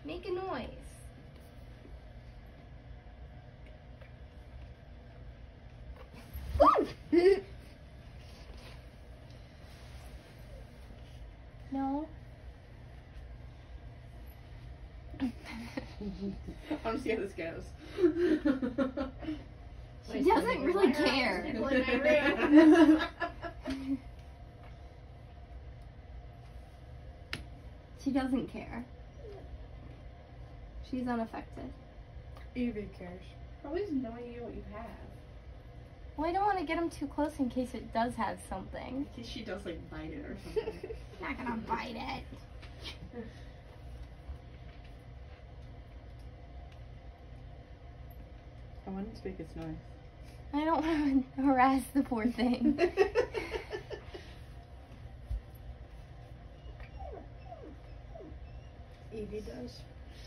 Make a noise. No. I want to see how this goes. She doesn't really care. She doesn't care. She's unaffected. Evie cares. Probably has no idea what you have. Well, I don't want to get him too close in case it does have something. In case she does like bite it or something. Not gonna bite it. I want it to make its noise. I don't want to harass the poor thing. Evie does.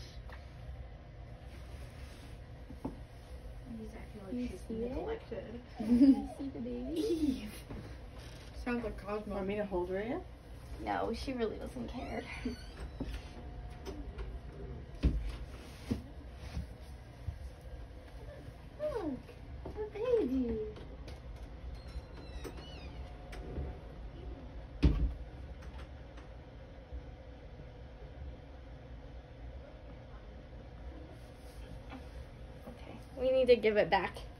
You She's see it? neglected. You see the baby? Eve. Sounds like Cosmo. Want me to hold her yet? No, she really doesn't care. Look, a baby. Okay, we need to give it back.